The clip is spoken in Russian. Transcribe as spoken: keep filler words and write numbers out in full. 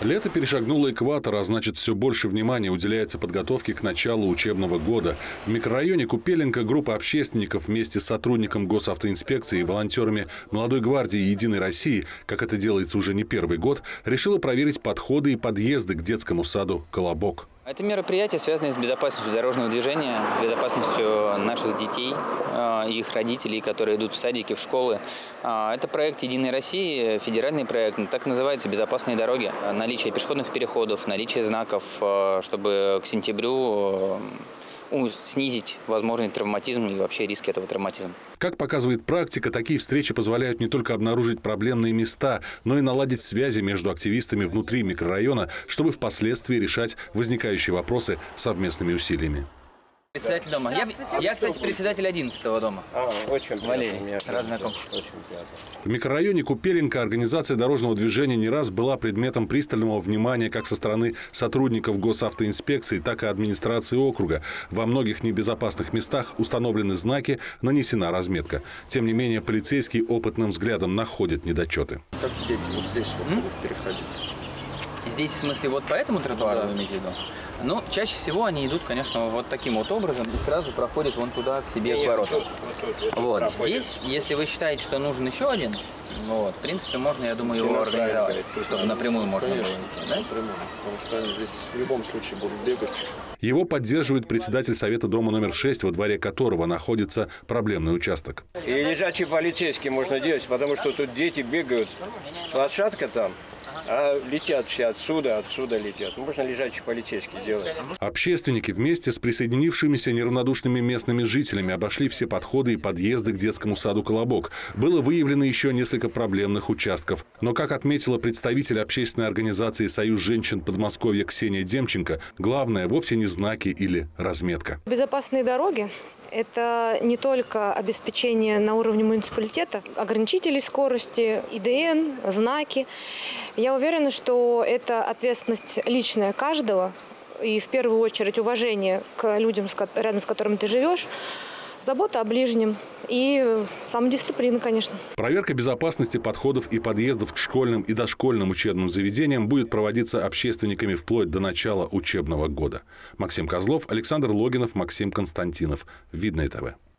Лето перешагнуло экватор, а значит, все больше внимания уделяется подготовке к началу учебного года. В микрорайоне Купеленко группа общественников вместе с сотрудником госавтоинспекции и волонтерами Молодой гвардии «Единой России», как это делается уже не первый год, решила проверить подходы и подъезды к детскому саду «Колобок». Это мероприятие, связанное с безопасностью дорожного движения, безопасностью наших детей, их родителей, которые идут в садики, в школы. Это проект «Единой России», федеральный проект, так называется «Безопасные дороги». Наличие пешеходных переходов, наличие знаков, чтобы к сентябрю снизить возможный травматизм и вообще риски этого травматизма. Как показывает практика, такие встречи позволяют не только обнаружить проблемные места, но и наладить связи между активистами внутри микрорайона, чтобы впоследствии решать возникающие вопросы совместными усилиями. Председатель дома. Я, я, кстати, председатель одиннадцатого дома. А, очень Валерий, рад знакомиться. Очень приятно. В микрорайоне Купеленко организация дорожного движения не раз была предметом пристального внимания как со стороны сотрудников госавтоинспекции, так и администрации округа. Во многих небезопасных местах установлены знаки, нанесена разметка. Тем не менее, полицейские опытным взглядом находят недочеты. Как дети вот здесь вот будут переходить? Здесь, в смысле, вот по этому тротуару, да, вы имеете в виду? Ну, чаще всего они идут, конечно, вот таким вот образом и сразу проходят вон туда, к себе, к воротам. Вот. Здесь, если вы считаете, что нужен еще один, вот, в принципе, можно, я думаю, его организовать, чтобы напрямую можно было идти, да? Напрямую, потому что они здесь в любом случае будут бегать. Его поддерживает председатель совета дома номер шесть, во дворе которого находится проблемный участок. И лежачий полицейский можно делать, потому что тут дети бегают, лошадка там. А летят все отсюда, отсюда летят. Можно лежачий полицейский сделать. Общественники вместе с присоединившимися неравнодушными местными жителями обошли все подходы и подъезды к детскому саду «Колобок». Было выявлено еще несколько проблемных участков. Но, как отметила представитель общественной организации «Союз женщин Подмосковья» Ксения Демченко, главное вовсе не знаки или разметка. Безопасные дороги – это не только обеспечение на уровне муниципалитета, ограничителей скорости, И Дэ Эн, знаки. Я уверена, что это ответственность личная каждого и в первую очередь уважение к людям, рядом с которыми ты живешь, забота о ближнем и самодисциплина, конечно. Проверка безопасности подходов и подъездов к школьным и дошкольным учебным заведениям будет проводиться общественниками вплоть до начала учебного года. Максим Козлов, Александр Логинов, Максим Константинов. Видное ТВ.